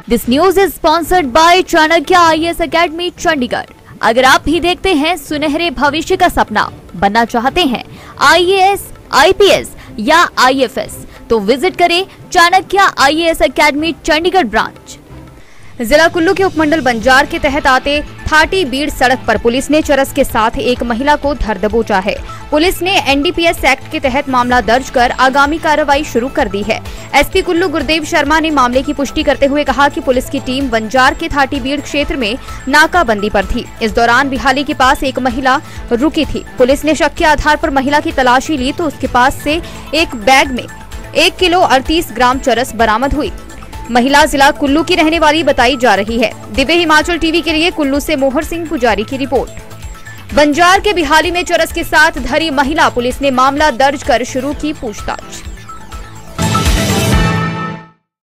This news is sponsored by Chanakya IAS academy Chandigarh. अगर आप भी देखते हैं सुनहरे भविष्य का सपना, बनना चाहते हैं IAS, IPS या IFS, तो विजिट करें Chanakya IAS academy Chandigarh branch. जिला कुल्लू के उपमंडल बंजार के तहत आते थाटी बीड़ सड़क पर पुलिस ने चरस के साथ एक महिला को धर दबोचा है। पुलिस ने NDPS एक्ट के तहत मामला दर्ज कर आगामी कार्रवाई शुरू कर दी है। SP कुल्लू गुरदेव शर्मा ने मामले की पुष्टि करते हुए कहा कि पुलिस की टीम बंजार के थाटी बीड़ क्षेत्र में नाकाबंदी पर थी। इस दौरान बिहाली के पास एक महिला रुकी थी। पुलिस ने शक के आधार पर महिला की तलाशी ली तो उसके पास से एक बैग में 1 किलो 38 ग्राम चरस बरामद हुई। महिला जिला कुल्लू की रहने वाली बताई जा रही है। दिव्य हिमाचल टीवी के लिए कुल्लू से मोहर सिंह पुजारी की रिपोर्ट। बंजार के बिहाली में चरस के साथ धरी महिला, पुलिस ने मामला दर्ज कर शुरू की पूछताछ।